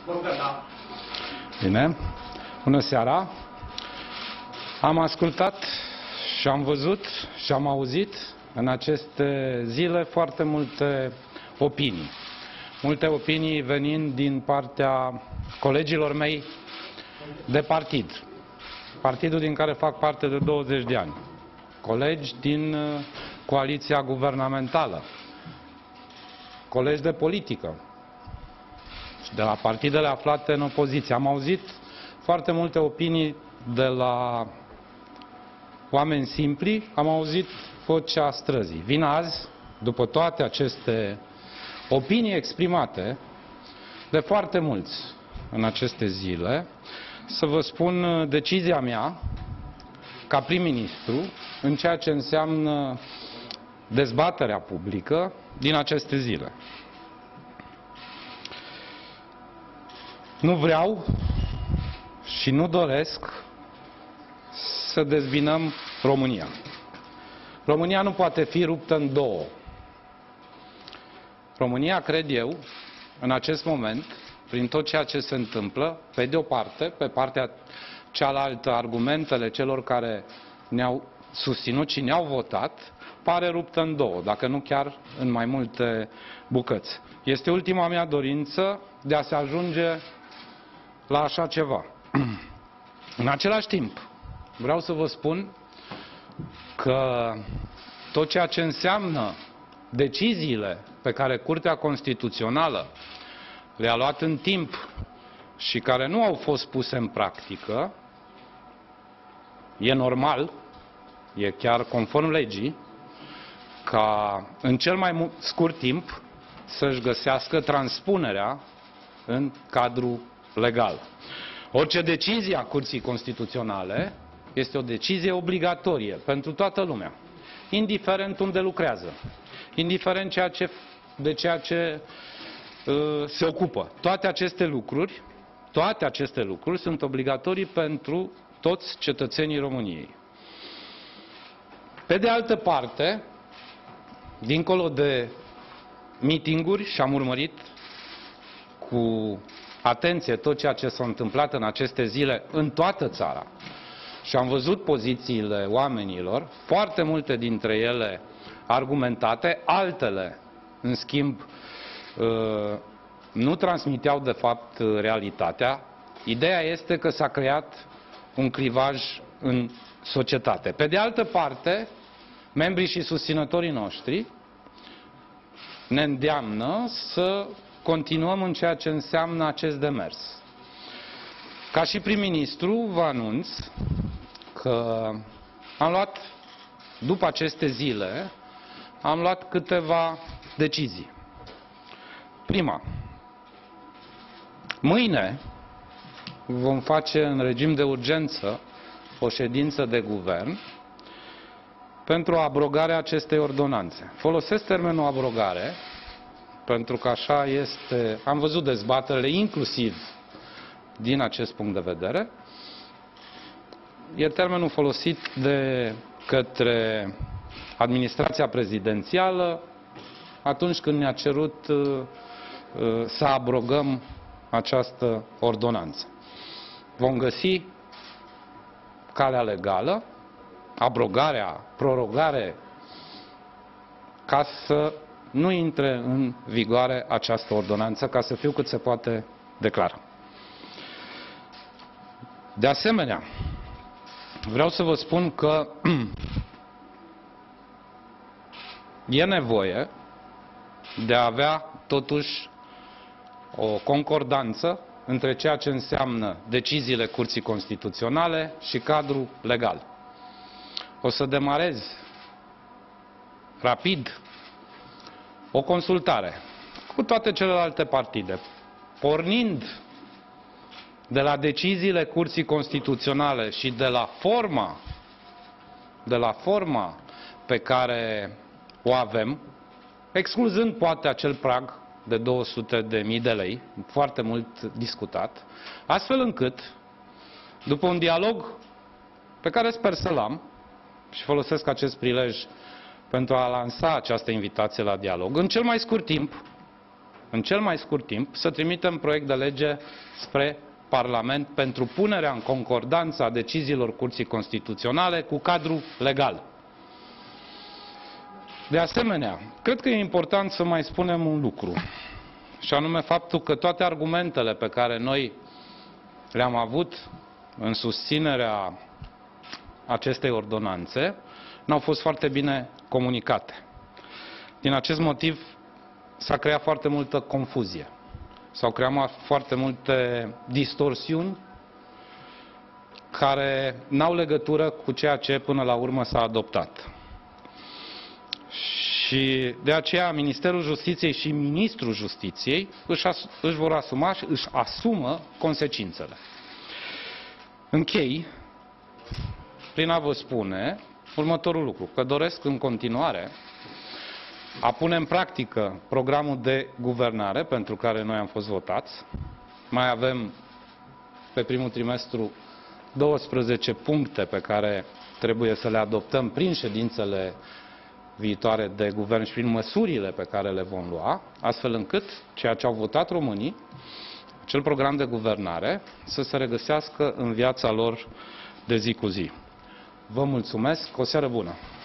Bine. Bună seara. Am ascultat și am văzut și am auzit în aceste zile foarte multe opinii. Multe opinii venind din partea colegilor mei de partid. Partidul din care fac parte de 20 de ani. Colegi din coaliția guvernamentală. Colegi de politică. Și de la partidele aflate în opoziție. Am auzit foarte multe opinii de la oameni simpli, am auzit vocea străzii. Vin azi, după toate aceste opinii exprimate de foarte mulți în aceste zile, să vă spun decizia mea ca prim-ministru în ceea ce înseamnă dezbaterea publică din aceste zile. Nu vreau și nu doresc să dezbinăm România. România nu poate fi ruptă în două. România, cred eu, în acest moment, prin tot ceea ce se întâmplă, pe de o parte, pe partea cealaltă, argumentele celor care ne-au susținut și ne-au votat, pare ruptă în două, dacă nu chiar în mai multe bucăți. Este ultima mea dorință de a se ajunge la așa ceva. În același timp, vreau să vă spun că tot ceea ce înseamnă deciziile pe care Curtea Constituțională le-a luat în timp și care nu au fost puse în practică, e normal, e chiar conform legii, ca în cel mai scurt timp să-și găsească transpunerea în cadrul legal. Orice decizie a Curții Constituționale este o decizie obligatorie pentru toată lumea, indiferent unde lucrează, indiferent de ceea ce se ocupă. Toate aceste lucruri sunt obligatorii pentru toți cetățenii României. Pe de altă parte, dincolo de mitinguri, și am urmărit cu atenție tot ceea ce s-a întâmplat în aceste zile în toată țara și am văzut pozițiile oamenilor, foarte multe dintre ele argumentate, altele, în schimb, nu transmiteau de fapt realitatea. Ideea este că s-a creat un clivaj în societate. Pe de altă parte, membrii și susținătorii noștri ne îndeamnă să continuăm în ceea ce înseamnă acest demers. Ca și prim-ministru vă anunț că am luat, după aceste zile, am luat câteva decizii. Prima, mâine vom face în regim de urgență o ședință de guvern pentru abrogarea acestei ordonanțe. Folosesc termenul abrogare pentru că așa este, am văzut dezbaterile inclusiv din acest punct de vedere. E termenul folosit de către administrația prezidențială atunci când ne-a cerut să abrogăm această ordonanță. Vom găsi calea legală, prorogare, ca să nu intre în vigoare această ordonanță, ca să fiu cât se poate declara. De asemenea, vreau să vă spun că e nevoie de a avea totuși o concordanță între ceea ce înseamnă deciziile Curții Constituționale și cadrul legal. O să demarez rapid o consultare cu toate celelalte partide, pornind de la deciziile Curții Constituționale și de la forma pe care o avem, excluzând poate acel prag de 200.000 de lei, foarte mult discutat, astfel încât, după un dialog pe care sper să-l am, și folosesc acest prilej pentru a lansa această invitație la dialog, în cel mai scurt timp, în cel mai scurt timp, să trimitem proiect de lege spre Parlament pentru punerea în concordanță a deciziilor Curții Constituționale cu cadrul legal. De asemenea, cred că e important să mai spunem un lucru, și anume faptul că toate argumentele pe care noi le-am avut în susținerea acestei ordonanțe n-au fost foarte bine comunicate. Din acest motiv s-a creat foarte multă confuzie. S-au creat foarte multe distorsiuni care n-au legătură cu ceea ce până la urmă s-a adoptat. Și de aceea Ministerul Justiției și Ministrul Justiției își vor asuma și își asumă consecințele. Închei prin a vă spune următorul lucru, că doresc în continuare a pune în practică programul de guvernare pentru care noi am fost votați. Mai avem pe primul trimestru 12 puncte pe care trebuie să le adoptăm prin ședințele viitoare de guvern și prin măsurile pe care le vom lua, astfel încât ceea ce au votat românii, acel program de guvernare, să se regăsească în viața lor de zi cu zi. Vă mulțumesc, o seară bună!